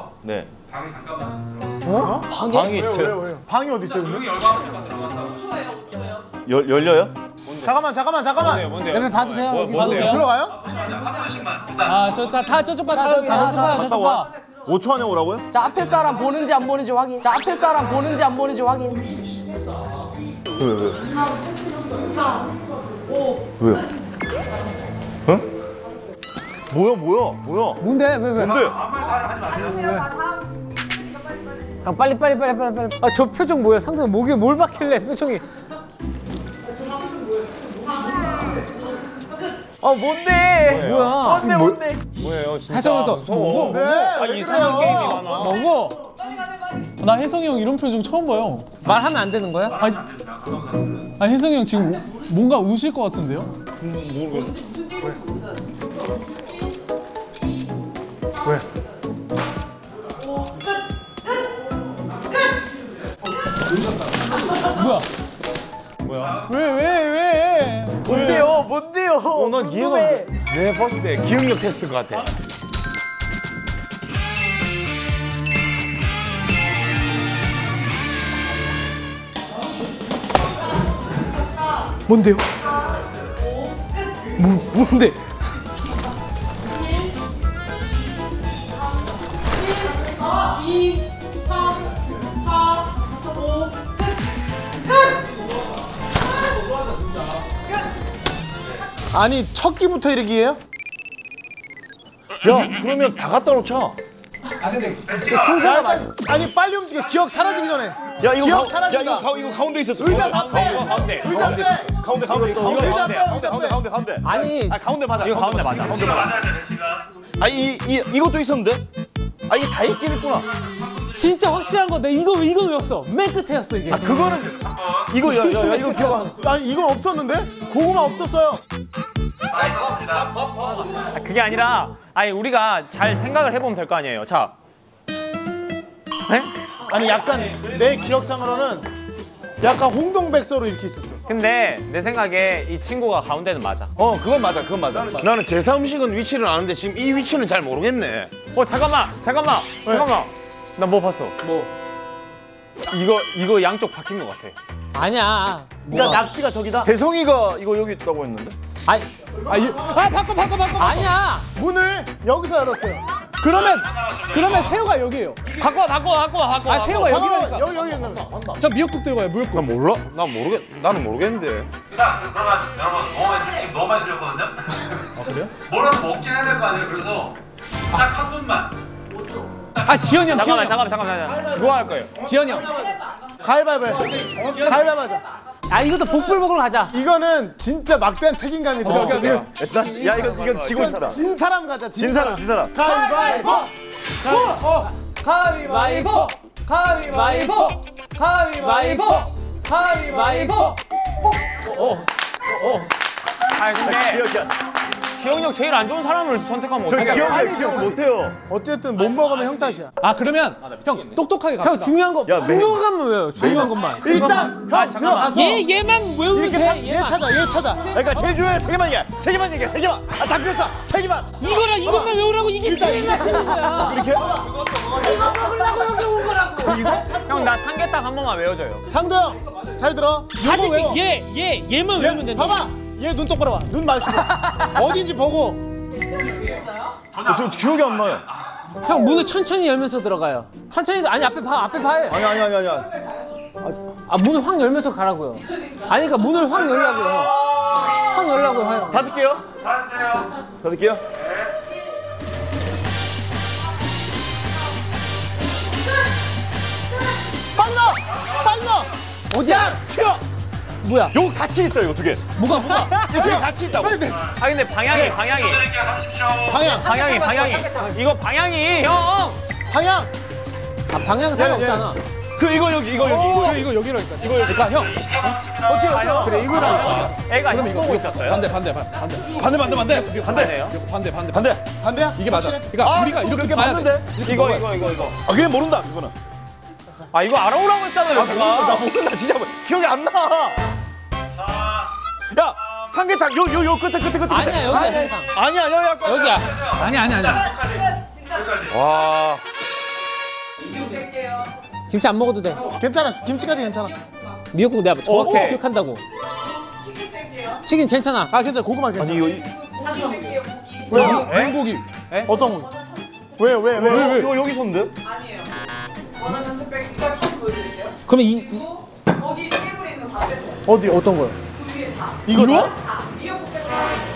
들어가서 네. 방에 잠깐만 어? 방이 있어요? 왜요? 방이 어디 있어요? 조용히 열방을 잠깐 들어간다고. 5초예요. 열려요? 잠깐만. 뭔데요? 옆에 봐도 돼요? 여기 봐도 돼요? 들어가요? 한 분씩만 일단 아, 다 저쪽 봐. 저쪽 갔다 봐. 와. 5초 안에 오라고요? 자, 앞에 사람 보는지 안 보는지 확인. 자, 앞에 사람 보는지 안 보는지 확인. 왜? 4, 5. 왜? 어? 뭐야? 뭔데? 왜? 뭔데? 아무 말 잘 하지 마세요. 아, 빨리. 아, 저 표정 뭐야? 상대 목에 뭘 박힐래? 표정이. 뭔데? 뭐야? 뭐예요 진짜 해성이 또 무서워. 네, 왜 이상한 게임이 그래요? 많아. 먹어. 나 혜성이 형 이런 표정 처음 봐요. 말하면 안 되는 거야? 아 혜성이 형 지금 뭔가 우실 것 같은데요? 왜? 뭐야? 왜? 뭔데요? 난 이해가 안 돼. 내가 봤을 때 기억력 테스트 것 같아. 뭔데요? 뭔데? 2, 3, 4, 5. 아니 첫 끼부터 이러기예요? 야, 그러면 다 갖다 놓자. 야 일단 아니 빨리 움직여. 기억 사라지기 전에. 야, 이거 기억 사라진다. 이거 가운데 있었어. 의자 다 빼. 가운데. 의자 빼. 가운데. 아니, 가운데 맞아. 이거 가운데 맞아. 가운데 맞아. 맞아야 돼, 시간. 아, 이것도 있었는데? 아, 이게 다 있긴 있구나. 진짜 확실한 거. 내가 이거 외웠어. 맨 끝에였어 이게. 아, 그거는 이거 야, 이거 기억 안. 아니 이건 없었는데? 고구마 없었어요. 다 있었습니다. 아, 그게 아니라 아니 우리가 잘 생각을 해보면 될 거 아니에요. 자, 아니 약간 내 기억상으로는 약간 홍동백서로 이렇게 있었어. 근데 내 생각에 이 친구가 가운데는 맞아. 그건 맞아. 나는 제사 음식은 위치를 아는데 지금 이 위치는 잘 모르겠네. 잠깐만. 나 뭐 봤어? 뭐? 이거 양쪽 바뀐 것 같아. 아니야. 그러니까 낙지가 저기다. 혜성이가 이거 여기 있다고 했는데? 아니, 바꿔. 아니야. 문을 여기서 열었어요. 그러면 새우가 여기예요. 바꿔. 아 새우가 여기라니까. 여기 있는 거. 형 미역국 들어가요. 미역국. 나 몰라? 나는 모르겠는데. 일단 그러면 여러분 지금 너무 많이 들렸거든요. 아 그래요? 뭐라도 먹긴 해야 될 거 아니에요. 그래서 딱 한 분만. 아 지현이 형. 잠깐만. 누가 할 거예요? 지현이 형. 가위바위보. 가위바위보 하자. 아, 이것도 복불 먹으러 가자. 이거는 진짜 막대한 책임감이 들어. 야, 이건 지고 살아. 진 사람 가자. 진 사람. 가위바위보. 가위바위보. 아 근데 기억이야. 기억력 제일 안 좋은 사람을 선택하면 저 어떡해? 기억 못해요. 어쨌든 못 먹으면 형 탓이야. 아 그러면 형 똑똑하게 갑시다. 형 중요한 거. 야, 중요한 것만 외워요. 중요한 것만. 일단 형 들어가서 얘만 외우면 이렇게 돼. 얘 찾아. 그러니까 제일 중요한 세 개만 얘기해. 세 개만. 아, 다 필요 없어. 세 개만. 이것만 외우라고 이게 일단 제일 맛있는 거야. 이렇게? 이거 먹으려고 여기 온 거라고. 형 나 삼계탕 한 번만 외워줘요. 상도 형 잘 들어. 이거 외워. 얘만 외우면 된다. 봐봐. 얘 눈 똑바로 봐. 눈 마주치고. 어딘지 보고. 저 기억이 안 나요. 형 문을 천천히 열면서 들어가요. 천천히. 아니 앞에 봐. 아니야. 아 문을 확 열면서 가라고요. 아니 그러니까 문을 확 열라고요. 확 열라고요 형. 닫을게요. 하세요. 닫을게요. 빨리 넣어. 어디야? 치워. 뭐야? 요거 같이 있어요, 이거 두 개. 뭐가? 두 개 같이 있다고. 아 근데 방향이 드릴게요. 30초. 방향. 이거 방향이 형. 방향. 아 방향 상관없잖아. 이거 여기. 그래 이거 여기라니까. 이거 여기까 형. 어때요? 그래 이거랑 애가 형 보고 있었어요. 반대. 반대. 반대야? 이게 맞아. 확실해? 그러니까 우리가 이렇게 그렇게 봐야 돼. 맞는데? 이거. 아, 그냥 모른다, 그거는. 아 이거 알아오라고 했잖아요 제가. 나 모른다, 진짜 기억이 안 나. 야, 삼계탕 요 끝에. 아니야 여기야. 아니야, 여기 아까. 여기야. 아니야. 와. 김치 안 먹어도 돼. 괜찮아. 김치까지 괜찮아. 미역국 내가 정확히 오케이. 기억한다고. 튀김 뺄게요. 치킨 괜찮아. 아 괜찮아. 고구마 괜찮아. 튀김 뺄게요. 고기. 왜? 고기. 어떤 거? 왜? 이거 여기 손데? 아니에요. 원하 전체 뺄게요. 이걸 다 보여드릴게요. 그러면 거기 테이블에 있는 거 다 빼세요. 어디요? 어떤 거요? 그 위에 다. 이거? 다. 미역국 빼고 다.